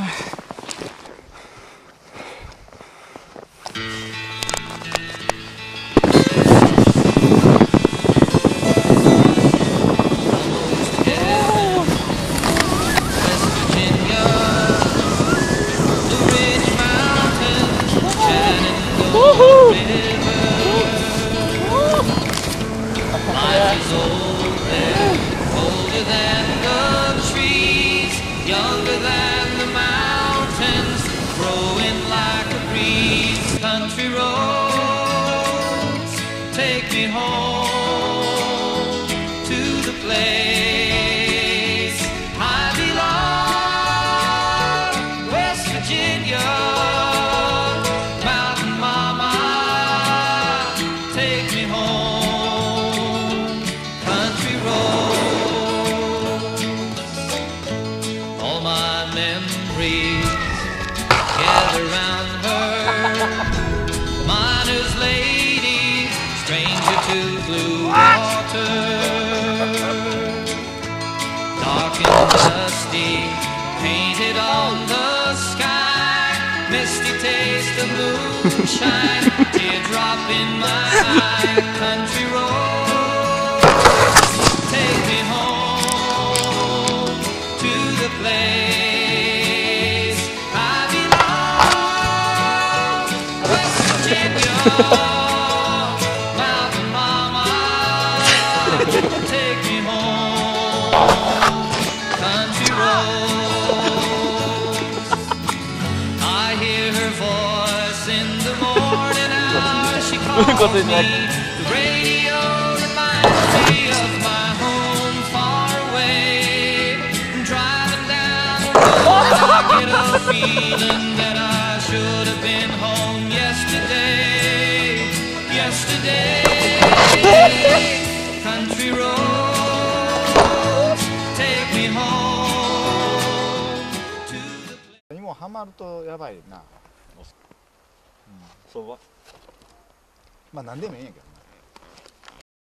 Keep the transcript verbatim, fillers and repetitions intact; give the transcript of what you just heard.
Younger than the mountains, growing like a breeze. Country roads, take me home to the place I belong, West Virginia. Mountain mama, take me home. Country roads, all my memories gather round her. Miner's lady, stranger to blue water. Dark and dusty, painted on the sky. Misty taste of moonshine, teardrop in my eye. Country road, take me home to the place I belong, West Virginia. Mountain mama, take me home. Country roads, I hear her voice in the morning hour. She calls me. The radio reminds me of my home far away. Driving down the road, I get a feeling that I should have been home yesterday. Yesterday, country roads, take me home to the place. にもハマるとやばいな。 そうはまあ何でもいいんやけどね。